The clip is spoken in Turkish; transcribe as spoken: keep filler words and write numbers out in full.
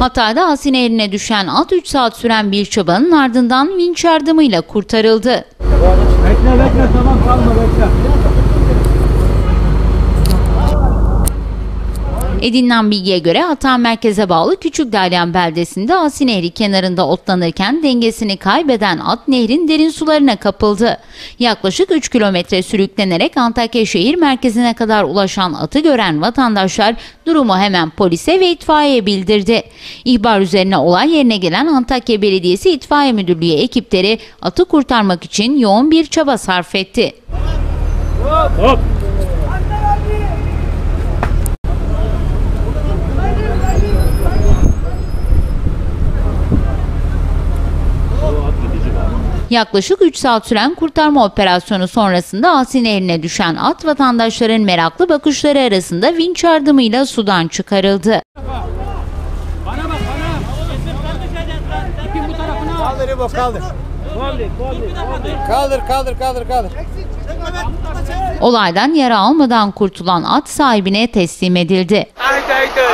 Hatay'da Asi Nehri'ne düşen at üç saat süren bir çabanın ardından vinç yardımıyla kurtarıldı. Bekle bekle tamam kalma bekle. Edinilen bilgiye göre Hatay merkeze bağlı Küçükdalyan beldesinde Asi Nehri kenarında otlanırken dengesini kaybeden at nehrin derin sularına kapıldı. Yaklaşık üç kilometre sürüklenerek Antakya şehir merkezine kadar ulaşan atı gören vatandaşlar durumu hemen polise ve itfaiyeye bildirdi. İhbar üzerine olay yerine gelen Antakya Belediyesi İtfaiye Müdürlüğü ekipleri atı kurtarmak için yoğun bir çaba sarf etti. Hop hop. Yaklaşık üç saat süren kurtarma operasyonu sonrasında Asi Nehri'ne düşen at vatandaşların meraklı bakışları arasında vinç yardımıyla sudan çıkarıldı. Bana bak bana. İpin bu tarafına. Kaldır İbo kaldır. Kaldır kaldır kaldır kaldır. Olaydan yara almadan kurtulan at sahibine teslim edildi.